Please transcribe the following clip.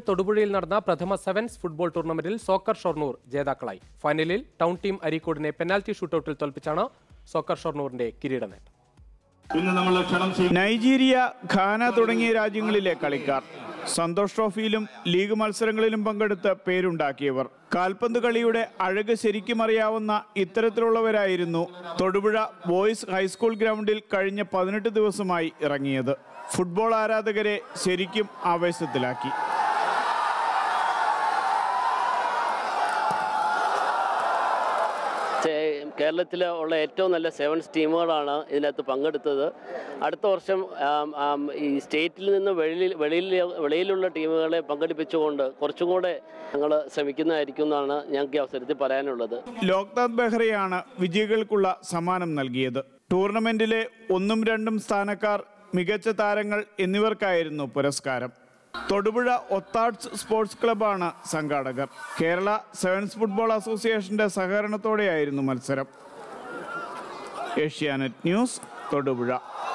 തൊടുപുഴയിൽ നടന്ന പ്രഥമ സെവൻസ് ഫുട്ബോൾ ടൂർണമെന്റിൽ സോക്കർ ഷൊർണൂർ ജേതാക്കളായി. ഫൈനലിൽ ടൗൺ ടീം അരീക്കോടിനെ പെനാൽറ്റി ഷൂട്ടൌട്ടിൽ തോൽപ്പിച്ചാണ് സോക്കർ ഷൊർണൂറിന്റെ കിരീട നേട്ടം. നൈജീരിയ, ഘാന തുടങ്ങിയ രാജ്യങ്ങളിലെ കളിക്കാർ സന്തോഷ് ട്രോഫിയിലും ലീഗ് മത്സരങ്ങളിലും പങ്കെടുത്ത് പേരുണ്ടാക്കിയവർ. കാൽപന്ത് കളിയുടെ അഴക് ശരിക്കും അറിയാവുന്ന ഇത്തരത്തിലുള്ളവരായിരുന്നു തൊടുപുഴ ബോയ്സ് ഹൈസ്കൂൾ ഗ്രൗണ്ടിൽ കഴിഞ്ഞ 18 ദിവസമായി ഇറങ്ങിയത്. ഫുട്ബോൾ ആരാധകരെ ശരിക്കും ആവേശത്തിലാക്കി. കേരളത്തിലെ ഉള്ള ഏറ്റവും നല്ല സെവൻസ് ടീമുകളാണ് ഇതിനകത്ത് പങ്കെടുത്തത്. അടുത്ത വർഷം ഈ സ്റ്റേറ്റിൽ നിന്ന് വെളിയിലുള്ള ടീമുകളെ പങ്കെടുപ്പിച്ചുകൊണ്ട് കുറച്ചും കൂടെ ഞങ്ങൾ ശ്രമിക്കുന്നതായിരിക്കും എന്നാണ് ഞങ്ങൾക്ക് ഈ അവസരത്തിൽ പറയാനുള്ളത്. ലോക്നാഥ് ബെഹ്റയാണ് വിജയികൾക്കുള്ള സമ്മാനം നൽകിയത്. ടൂർണമെന്റിലെ 1ഉം 2ഉം സ്ഥാനക്കാർ, മികച്ച താരങ്ങൾ എന്നിവർക്കായിരുന്നു പുരസ്കാരം. തൊടുപുഴ ഒത്താഡ്സ് സ്പോർട്സ് ക്ലബ്ബാണ് സംഘാടകർ. കേരള സെവൻസ് ഫുട്ബോൾ അസോസിയേഷന്റെ സഹകരണത്തോടെയായിരുന്നു മത്സരം. ഏഷ്യാനെറ്റ് ന്യൂസ്, തൊടുപുഴ.